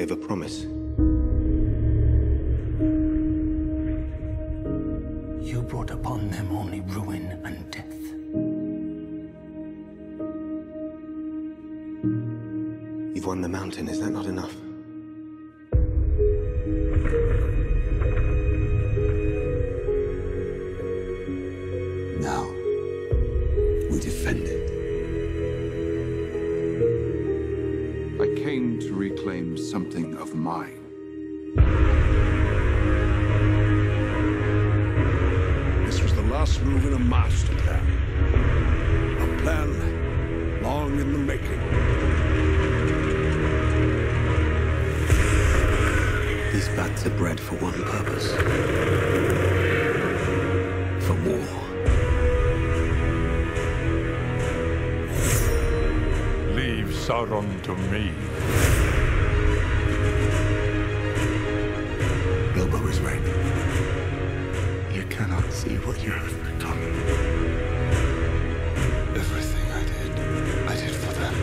gave a promise. You brought upon them only ruin and death. You've won the mountain, is that not enough? Now, we defend it. I came to reclaim something of mine. This was the last move in a master plan. A plan long in the making. These bats are bred for one purpose. For war. Leave Sauron to me. Bilbo is right. You cannot see what you have become. Everything I did for them.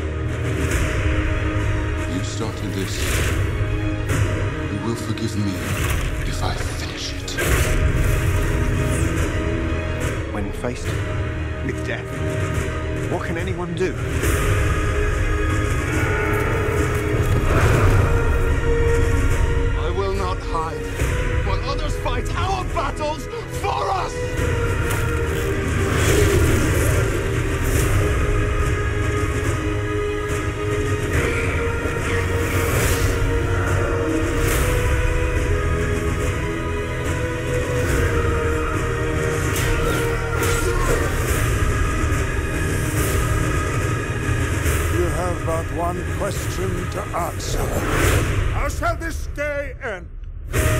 You started this. You will forgive me if I finish it. When faced with death, what can anyone do? I will not hide while others fight our battles for us! One question to answer. How shall this day end?